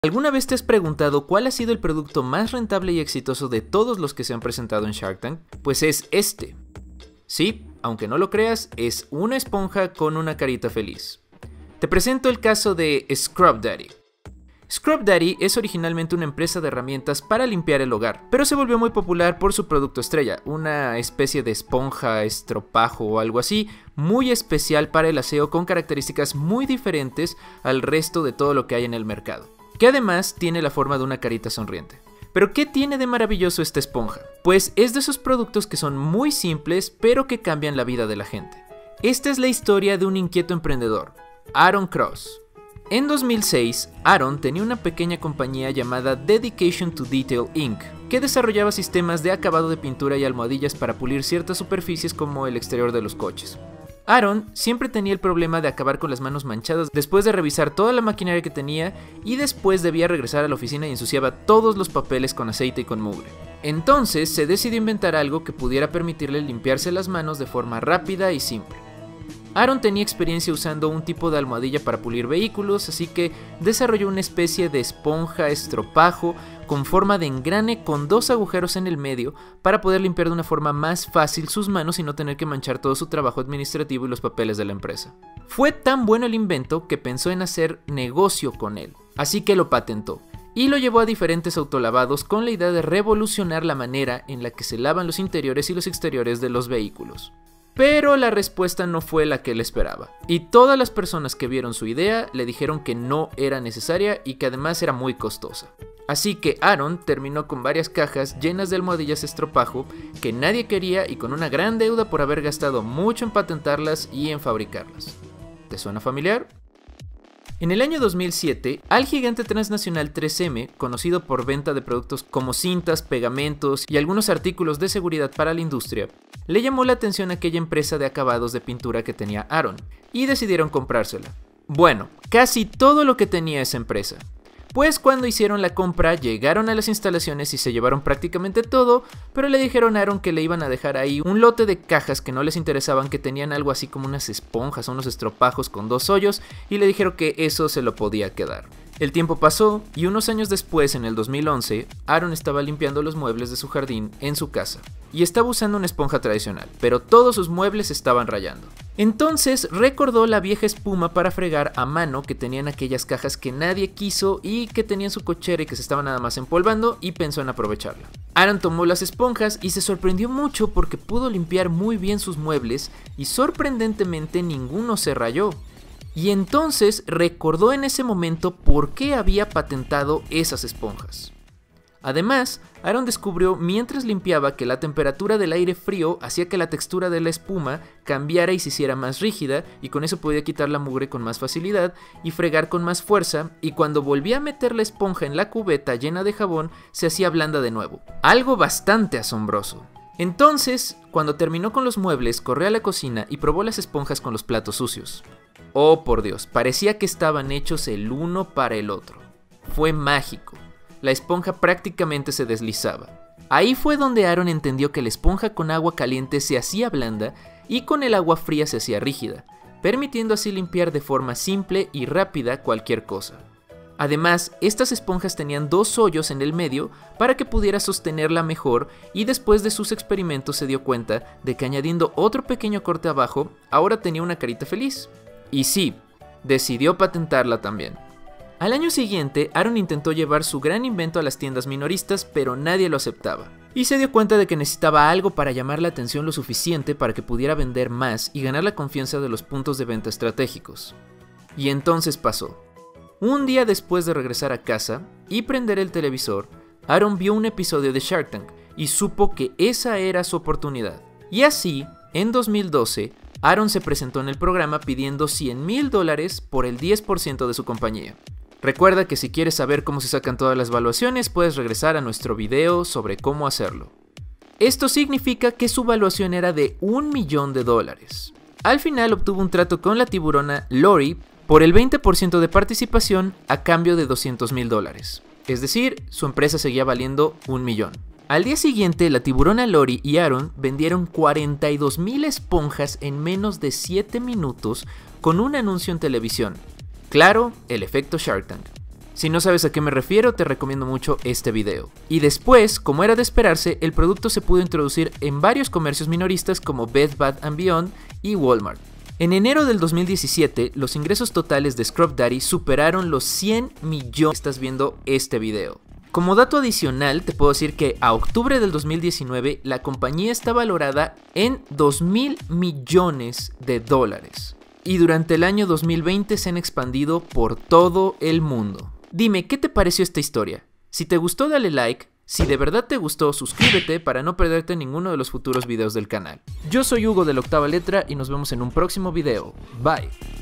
¿Alguna vez te has preguntado cuál ha sido el producto más rentable y exitoso de todos los que se han presentado en Shark Tank? Pues es este. Sí, aunque no lo creas, es una esponja con una carita feliz. Te presento el caso de Scrub Daddy. Scrub Daddy es originalmente una empresa de herramientas para limpiar el hogar, pero se volvió muy popular por su producto estrella, una especie de esponja, estropajo o algo así, muy especial para el aseo con características muy diferentes al resto de todo lo que hay en el mercado, que además tiene la forma de una carita sonriente. ¿Pero qué tiene de maravilloso esta esponja? Pues es de esos productos que son muy simples, pero que cambian la vida de la gente. Esta es la historia de un inquieto emprendedor, Aaron Cross. En 2006, Aaron tenía una pequeña compañía llamada Dedication to Detail Inc., que desarrollaba sistemas de acabado de pintura y almohadillas para pulir ciertas superficies como el exterior de los coches. Aaron siempre tenía el problema de acabar con las manos manchadas después de revisar toda la maquinaria que tenía y después debía regresar a la oficina y ensuciaba todos los papeles con aceite y con mugre. Entonces se decidió inventar algo que pudiera permitirle limpiarse las manos de forma rápida y simple. Aaron tenía experiencia usando un tipo de almohadilla para pulir vehículos, así que desarrolló una especie de esponja estropajo con forma de engrane con dos agujeros en el medio para poder limpiar de una forma más fácil sus manos y no tener que manchar todo su trabajo administrativo y los papeles de la empresa. Fue tan bueno el invento que pensó en hacer negocio con él, así que lo patentó y lo llevó a diferentes autolavados con la idea de revolucionar la manera en la que se lavan los interiores y los exteriores de los vehículos. Pero la respuesta no fue la que él esperaba, y todas las personas que vieron su idea le dijeron que no era necesaria y que además era muy costosa. Así que Aaron terminó con varias cajas llenas de almohadillas estropajo que nadie quería y con una gran deuda por haber gastado mucho en patentarlas y en fabricarlas. ¿Te suena familiar? En el año 2007, al gigante transnacional 3M, conocido por venta de productos como cintas, pegamentos y algunos artículos de seguridad para la industria, le llamó la atención aquella empresa de acabados de pintura que tenía Aaron, y decidieron comprársela. Bueno, casi todo lo que tenía esa empresa. Pues cuando hicieron la compra, llegaron a las instalaciones y se llevaron prácticamente todo, pero le dijeron a Aaron que le iban a dejar ahí un lote de cajas que no les interesaban, que tenían algo así como unas esponjas o unos estropajos con dos hoyos, y le dijeron que eso se lo podía quedar. El tiempo pasó y unos años después, en el 2011, Aaron estaba limpiando los muebles de su jardín en su casa y estaba usando una esponja tradicional, pero todos sus muebles estaban rayando. Entonces recordó la vieja espuma para fregar a mano que tenían aquellas cajas que nadie quiso y que tenían su cochera y que se estaban nada más empolvando, y pensó en aprovecharla. Aaron tomó las esponjas y se sorprendió mucho porque pudo limpiar muy bien sus muebles y sorprendentemente ninguno se rayó. Y entonces recordó en ese momento por qué había patentado esas esponjas. Además, Aaron descubrió mientras limpiaba que la temperatura del aire frío hacía que la textura de la espuma cambiara y se hiciera más rígida, y con eso podía quitar la mugre con más facilidad y fregar con más fuerza, y cuando volvía a meter la esponja en la cubeta llena de jabón se hacía blanda de nuevo. Algo bastante asombroso. Entonces, cuando terminó con los muebles, corrió a la cocina y probó las esponjas con los platos sucios. Oh, por Dios, parecía que estaban hechos el uno para el otro. Fue mágico. La esponja prácticamente se deslizaba. Ahí fue donde Aaron entendió que la esponja con agua caliente se hacía blanda y con el agua fría se hacía rígida, permitiendo así limpiar de forma simple y rápida cualquier cosa. Además, estas esponjas tenían dos hoyos en el medio para que pudiera sostenerla mejor, y después de sus experimentos se dio cuenta de que añadiendo otro pequeño corte abajo, ahora tenía una carita feliz. Y sí, decidió patentarla también. Al año siguiente, Aaron intentó llevar su gran invento a las tiendas minoristas, pero nadie lo aceptaba. Y se dio cuenta de que necesitaba algo para llamar la atención lo suficiente para que pudiera vender más y ganar la confianza de los puntos de venta estratégicos. Y entonces pasó. Un día después de regresar a casa y prender el televisor, Aaron vio un episodio de Shark Tank y supo que esa era su oportunidad. Y así, en 2012, Aaron se presentó en el programa pidiendo $100,000 por el 10% de su compañía. Recuerda que si quieres saber cómo se sacan todas las valuaciones, puedes regresar a nuestro video sobre cómo hacerlo. Esto significa que su valuación era de $1 millón. Al final obtuvo un trato con la tiburona Lori por el 20% de participación a cambio de $200,000. Es decir, su empresa seguía valiendo $1 millón. Al día siguiente, la tiburona Lori y Aaron vendieron 42,000 esponjas en menos de 7 minutos con un anuncio en televisión. Claro, el efecto Shark Tank. Si no sabes a qué me refiero, te recomiendo mucho este video. Y después, como era de esperarse, el producto se pudo introducir en varios comercios minoristas como Bed Bath & Beyond y Walmart. En enero del 2017, los ingresos totales de Scrub Daddy superaron los 100 millones. Estás viendo este video. Como dato adicional, te puedo decir que a octubre del 2019, la compañía está valorada en $2.000 millones. Y durante el año 2020 se han expandido por todo el mundo. Dime, ¿qué te pareció esta historia? Si te gustó, dale like. Si de verdad te gustó, suscríbete para no perderte ninguno de los futuros videos del canal. Yo soy Hugo de la Octava Letra y nos vemos en un próximo video. Bye.